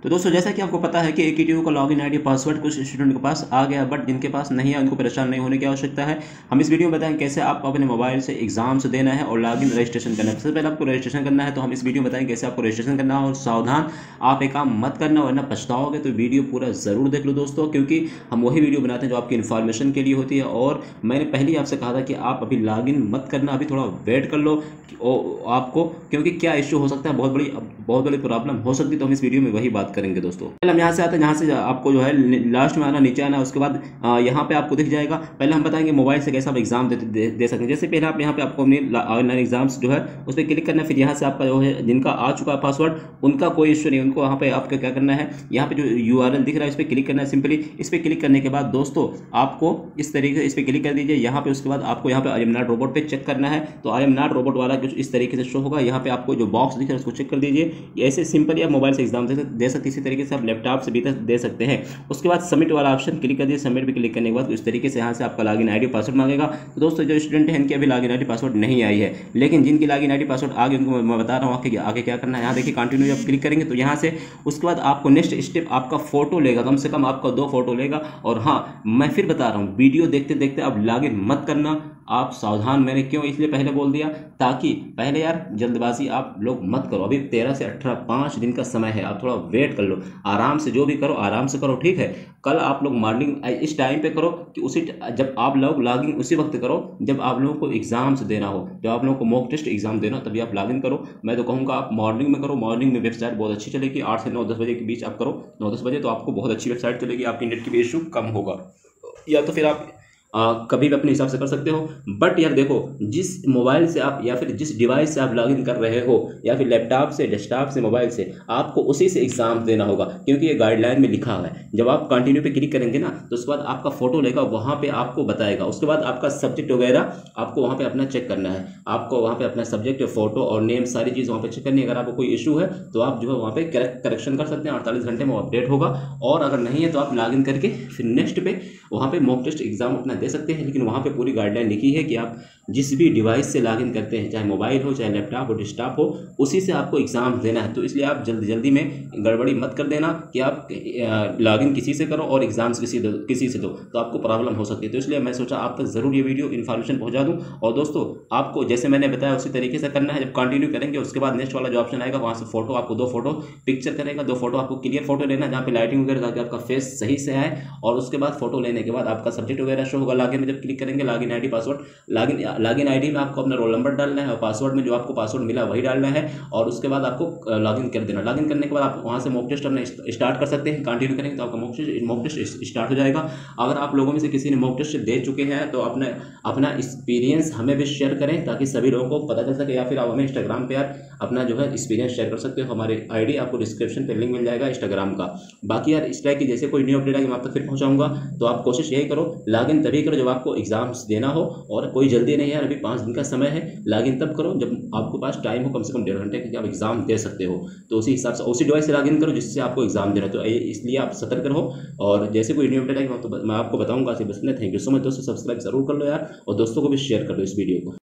तो दोस्तों जैसा कि आपको पता है कि AKTU का लॉगिन आईडी पासवर्ड कुछ स्टूडेंट के पास आ गया, बट जिनके पास नहीं है उनको परेशान नहीं होने की आवश्यकता है। हम इस वीडियो में बताएं कैसे आपको अपने मोबाइल से एग्जाम्स देना है और लॉगिन रजिस्ट्रेशन करना है। सबसे पहले आपको रजिस्ट्रेशन करना है, तो हम इस वीडियो में बताएं कैसे आपको रजिस्ट्रेशन करना है। और सावधान, आप एक काम मत करना वरना पछताओगे। तो वीडियो पूरा ज़रूर देख लो दोस्तों, क्योंकि हम वही वीडियो बनाते हैं जो आपकी इन्फॉर्मेशन के लिए होती है। और मैंने पहले ही आपसे कहा था कि आप अभी लॉगिन मत करना, अभी थोड़ा वेट कर लो आपको, क्योंकि क्या इश्यू हो सकता है, बहुत बड़ी प्रॉब्लम हो सकती है। तो हम इस वीडियो में वही बात करेंगे दोस्तों। पहले हम यहाँ से आते हैं, यहाँ से आपको जो है लास्ट में आना, नीचे आना, उसके बाद यहाँ पे आपको दिख जाएगा। पहले हम बताएंगे मोबाइल से कैसे आप एग्जाम दे सकते हैं। जैसे पहले आप यहाँ पे आपको अपनी ऑनलाइन एग्जाम्स जो है उस पर क्लिक करना है। फिर यहाँ से आपका जो है जिनका आ चुका है पासवर्ड, उनका कोई इश्यू नहीं, उनको वहाँ पे आपको क्या करना है, यहाँ पे जो URL दिख रहा है इस पर क्लिक करना है। सिंपली इस पर क्लिक करने के बाद दोस्तों आपको इस तरीके से इस पर क्लिक कर दीजिए। यहाँ पे उसके बाद आपको यहाँ पे आई एम नॉट रोबोट पे चेक करना है। तो आई एम नॉट रोबोट वाला कुछ इस तरीके से शो होगा। यहाँ पे आपको जो बॉक्स दिख रहा है उसको चेक कर दीजिए। ऐसे सिंपली आप मोबाइल से एग्जाम दे सकते, इसी तरीके से आप लैपटॉप से भी दे सकते हैं। उसके बाद सबमिट वाला ऑप्शन क्लिक कर दीजिए। सबमिट पे क्लिक करने के बाद इस तरीके से यहाँ से आपका लॉगिन आईडी पासवर्ड मांगेगा। तो दोस्तों जो स्टूडेंट हैं इनकी अभी लॉगिन आईडी पासवर्ड नहीं आई है, लेकिन जिनकी लॉगिन आईडी पासवर्ड आ गई उनको मैं बता रहा हूँ आगे क्या करना है। यहाँ देखिए कंटिन्यू आप क्लिक करेंगे तो यहाँ से उसके बाद आपको नेक्स्ट स्टेप आपका फोटो लेगा, कम से कम आपका 2 फोटो लेगा। और हाँ, मैं फिर बता रहा हूँ, वीडियो देखते देखते आप लॉगिन मत करना, आप सावधान। मैंने क्यों इसलिए पहले बोल दिया, ताकि पहले यार जल्दबाजी आप लोग मत करो। अभी 13 से 18 5 दिन का समय है, आप थोड़ा वेट कर लो, आराम से जो भी करो आराम से करो, ठीक है। कल आप लोग मॉर्निंग इस टाइम पे करो कि उसी जब आप लोग लॉगिन उसी वक्त करो जब आप लोगों को एग्जाम्स देना हो, जब आप लोगों को मॉक टेस्ट एग्जाम देना हो, तभी आप लॉगिन करो। मैं तो कहूँगा आप मॉर्निंग में करो। मॉर्निंग में वेबसाइट बहुत अच्छी चलेगी, 8 से 9 10 बजे के बीच आप करो। 9-10 बजे तो आपको बहुत अच्छी वेबसाइट चलेगी, आपकी नेट की भी इशू कम होगा। या तो फिर आप कभी भी अपने हिसाब से कर सकते हो। बट यार देखो, जिस मोबाइल से आप या फिर जिस डिवाइस से आप लॉगिन कर रहे हो, या फिर लैपटॉप से, डेस्कटॉप से, मोबाइल से, आपको उसी से एग्जाम देना होगा, क्योंकि ये गाइडलाइन में लिखा हुआ है। जब आप कंटिन्यू पे क्लिक करेंगे ना, तो उसके बाद आपका फोटो लेगा, वहाँ पे आपको बताएगा। उसके बाद आपका सब्जेक्ट वगैरह आपको वहाँ पे अपना चेक करना है। आपको वहाँ पे अपना सब्जेक्ट, फोटो और नेम सारी चीज़ वहाँ पे चेक करनी है। अगर आपको कोई इशू है तो आप जो है वहाँ पे करेक्शन कर सकते हैं। 48 घंटे में अपडेट होगा। और अगर नहीं है तो आप लॉगिन करके फिर नेक्स्ट पे वहाँ पे मॉक टेस्ट एग्जाम अपना दे सकते हैं। लेकिन वहाँ पे पूरी गाइडलाइन लिखी है कि आप जिस भी डिवाइस से लॉगिन करते हैं, चाहे मोबाइल हो, चाहे लैपटॉप हो, डेस्कटॉप हो, उसी से आपको एग्जाम देना है। तो इसलिए आप जल्दी में गड़बड़ी मत कर देना कि आप लॉगिन किसी से करो और एग्जाम्स किसी से दो, तो आपको प्रॉब्लम हो सकती है। तो इसलिए मैं सोचा आप तक ज़रूर ये वीडियो इन्फॉर्मेशन पहुंचा दूं। और दोस्तों आपको जैसे मैंने बताया उसी तरीके से करना है। जब कंटिन्यू करेंगे उसके बाद नेक्स्ट वाला जो ऑप्शन आएगा, वहाँ से फोटो आपको 2 फोटो पिक्चर करेगा। 2 फोटो आपको क्लियर फोटो लेना, जहाँ पे लाइटिंग वगैरह ताकि आपका फेस सही से आए। और उसके बाद फोटो लेने के बाद आपका सब्जेक्ट वगैरह शो होगा। लॉगिन में जब क्लिक करेंगे, login ID password, login ID में आपको अपना रोल नंबर डालना है और पासवर्ड में जो आपको पासवर्ड मिला वही डालना है। और उसके बाद आपको लॉगिन कर देना। लॉगिन करने के बाद आप वहाँ से मॉक टेस्ट अपना स्टार्ट कर सकते हैं। कंटिन्यू करेंगे तो आपका मॉक टेस्ट स्टार्ट हो जाएगा। अगर आप लोगों में से किसी ने मॉक टेस्ट दे चुके हैं तो अपना एक्सपीरियंस हमें भी शेयर करें, ताकि सभी लोगों को पता चल सके। या फिर आप हमें इंस्टाग्राम पे यार अपना जो है एक्सपीरियंस शेयर कर सकते हो। हमारी आईडी आपको डिस्क्रिप्शन पे लिंक मिल जाएगा इंस्टाग्राम का। बाकी यार इस टाइप की जैसे कोई न्यू अपडेट आएगी मैं आप तक फिर पहुंचाऊंगा। तो आप कोशिश यही करो, लॉगिन तभी करो जब आपको एग्जाम्स देना हो। और कोई जल्दी नहीं है, अभी 5 दिन का समय है। लॉगिन तब करो जब आपके पास टाइम हो, कम से कम 1.5 घंटे कि आप एग्जाम दे सकते हो। तो उसी हिसाब से उसी डिवाइस से लॉगिन करो जिससे आपको एग्जाम देना है। तो इसलिए आप सतर्क रहो। और जैसे कोई न्यू अपडेट आएगी मैं आपको बताऊंगा। बस थैंक यू सो मच दोस्तों, सब्सक्राइब जरूर कर लो यार, और दोस्तों को भी शेयर कर लो इस वीडियो को।